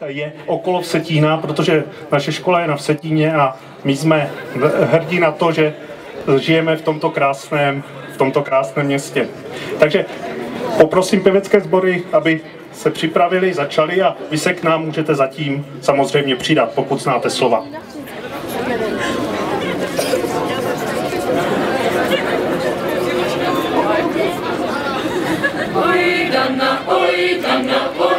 je okolo Vsetína, protože naše škola je na Vsetíně a my jsme hrdí na to, že žijeme v tomto krásném městě. Takže poprosím pěvecké sbory, aby se připravili, začali a vy se k nám můžete zatím samozřejmě přidat, pokud znáte slova. Oj, Dana, oj, Dana, oj.